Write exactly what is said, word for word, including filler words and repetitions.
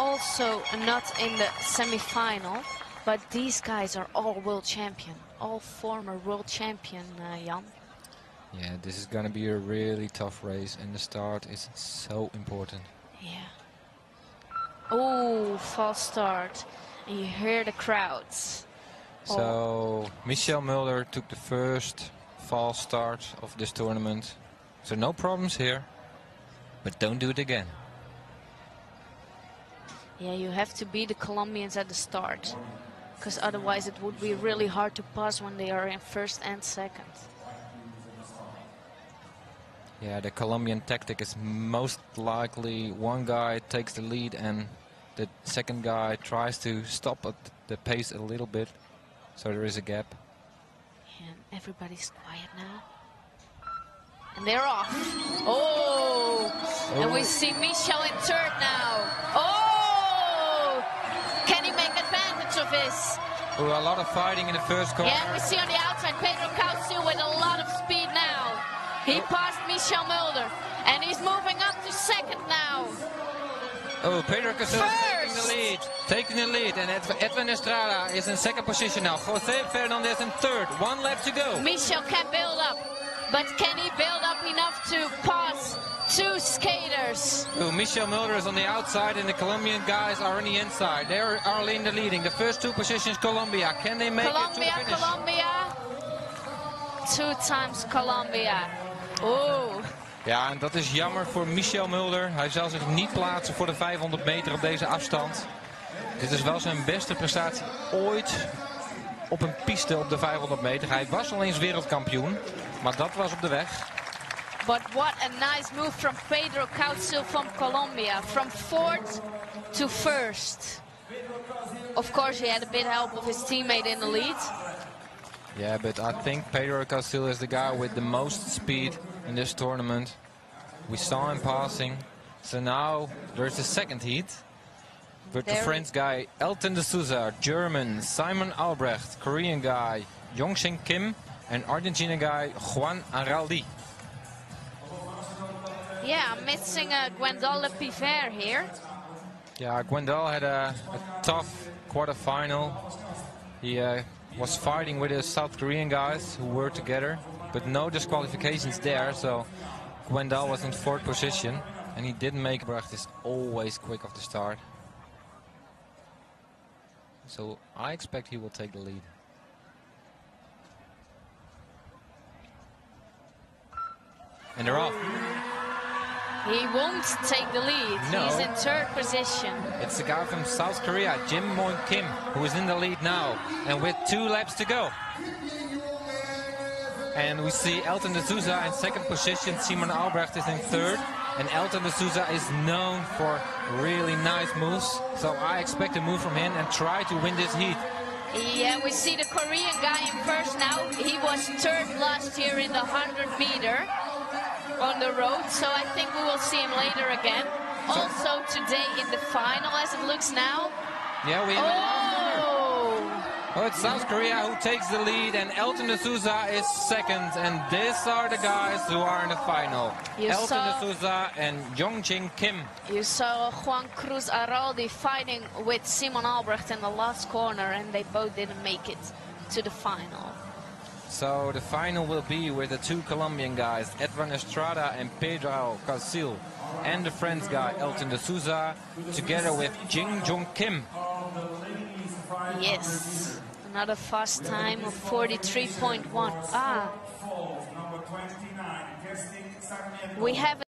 also not in the semi-final, but these guys are all world champion, all former world champion, uh, Jan. Yeah, this is going to be a really tough race, and the start is so important. Yeah. Oh, false start. And you hear the crowds. So, oh. Michel Mulder took the first false start of this tournament. So no problems here, but don't do it again. Yeah, you have to beat the Colombians at the start, because otherwise it would be really hard to pass when they are in first and second. Yeah, the Colombian tactic is most likely one guy takes the lead and the second guy tries to stop at the pace a little bit, so there is a gap. And everybody's quiet now. And they're off. Oh! oh. And we see Michel in third now. Oh! Can he make advantage of this? Oh, a lot of fighting in the first corner. Yeah, we see on the outside Pedro Causil with a lot of speed now. He passed Michel Mulder, and he's moving up to second now. Oh, Pedro Causil taking the lead, taking the lead, and Edwin Estrada is in second position now. Jose Fernandez in third, one lap to go. Michel can build up, but can he build up enough to pass two skaters? Oh, Michel Mulder is on the outside, and the Colombian guys are on the inside. They are, are in the leading. The first two positions, Colombia. Can they make Colombia, it to the finish? Colombia, two times Colombia. Oh. Ja, en dat is jammer voor Michel Mulder. Hij zal zich niet plaatsen voor de vijfhonderd meter op deze afstand. Dit is wel zijn beste prestatie ooit op een piste op de vijfhonderd meter. Hij was al eens wereldkampioen, maar dat was op de weg. But what a nice move from Pedro Causil from Colombia. From fourth to first. Of course, he had a bit help of his teammate in the lead. Yeah, but I think Pedro Causil is the guy with the most speed in this tournament. We saw him passing. So now there's the second heat. With there the French guy Elton de Souza, German Simon Albrecht, Korean guy Yongxin Kim, and Argentinian guy Juan Araldi. Yeah, I'm missing uh, Gwendal Le Piver here. Yeah, Gwendal had a, a tough quarterfinal. He uh, was fighting with his South Korean guys who were together, but no disqualifications there, so Gwendal was in fourth position, and he didn't make it. Albrecht is always quick off the start. So I expect he will take the lead. And they're off. He won't take the lead. No. He's in third position. It's the guy from South Korea, Jim Moon Kim, who is in the lead now, and with two laps to go. And we see Elton de Souza in second position, Simon Albrecht is in third, and Elton de Souza is known for really nice moves, so I expect a move from him and try to win this heat. Yeah, we see the Korean guy in first now. He was third last year in the one hundred meter on the road, so I think we will see him later again. So also today in the final, as it looks now. Yeah, we. Oh! Oh, it's South Korea who takes the lead, and Elton de Souza is second, and these are the guys who are in the final. You Elton de Souza and Yongxin Kim. You saw Juan Cruz Araldi fighting with Simon Albrecht in the last corner, and they both didn't make it to the final. So the final will be with the two Colombian guys, Edwin Estrada and Pedro Causil, and the French guy, Elton de Souza, together with Jing Jong Kim. Yes, another fast time of forty-three point one. Ah, we have